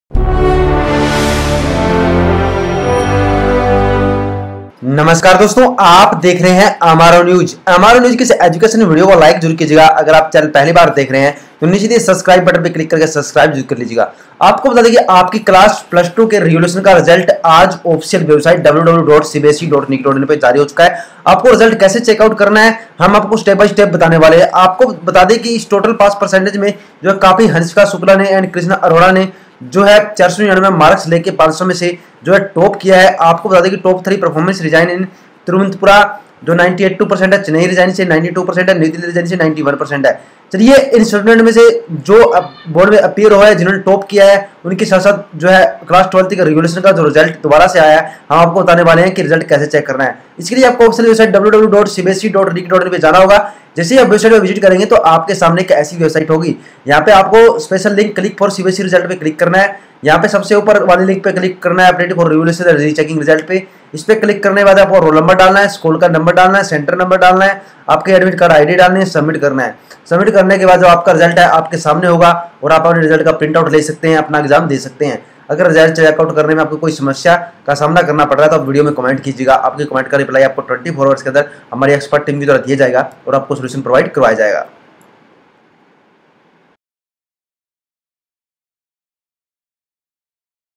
नमस्कार दोस्तों, आप देख रहे हैं अमारो न्यूज। अमारो न्यूज के एजुकेशन वीडियो को लाइक जरूर कीजिएगा। अगर आप चैनल पहली बार देख रहे हैं तो नीचे दिए सब्सक्राइब बटन पर क्लिक करके सब्सक्राइब जरूर कर लीजिएगा। आपको बता दें कि आपकी क्लास +2 के रिजल्यूशन का रिजल्ट आज ऑफिशियल वेबसाइट www.cbse.nic.in पे जारी हो चुका है। आपको रिजल्ट कैसे चेकआउट करना है हम आपको स्टेप बाय स्टेप बताने वाले हैं। आपको बता दें कि इस टोटल पास परसेंटेज में जो है काफी हंसिका शुक्ला ने एंड कृष्णा अरोड़ा ने जो है 499 मार्क्स लेके 500 में से जो है टॉप किया है। आपको बता दें कि top 3 performance region in Thiruvananthapuram जो 98% है, चेन्नई रिजाइन से 92% है, नई दिल्ली रिजाइन से 91% है। चलिए इन स्टूडेंट में से जो बोर्ड में अपीयर हुआ है जिन्होंने टॉप किया है उनके साथ साथ जो है क्लास 12 का रेगुलेशन का जो रिजल्ट दोबारा से आया है हम आपको बताने वाले हैं कि रिजल्ट कैसे चेक करना है। इसके लिए आपको ऑफिशियल वेबसाइट www.cbse.nic.in पे जाना होगा। जैसे ही आप वेबसाइट पर विजिट करेंगे तो आपके सामने एक ऐसी वेबसाइट होगी। यहाँ पे आपको special link click for CBSE result पे क्लिक करना है। यहाँ पे सबसे ऊपर वाले लिंक पे क्लिक करना है update for regulation rechecking result पे। इस पे क्लिक करने के बाद आपको रोल नंबर डालना है, स्कूल का नंबर डालना है, सेंटर नंबर डालना है, आपके एडमिट कार्ड आईडी डालनी है, सबमिट करना है। सबमिट करने के बाद जो आपका रिजल्ट है आपके सामने होगा और आप अपने रिजल्ट का प्रिंट आउट ले सकते हैं, अपना एग्जाम दे सकते हैं। अगर रिजल्ट चेकआउट करने में आपको कोई समस्या का सामना करना पड़ रहा है तो आप वीडियो में कमेंट कीजिएगा। आपके कमेंट का रिप्लाई आपको 24 आवर्स के अंदर हमारी एक्सपर्ट टीम की द्वारा दिया जाएगा और आपको सोल्यूशन प्रोवाइड करवाया जाएगा।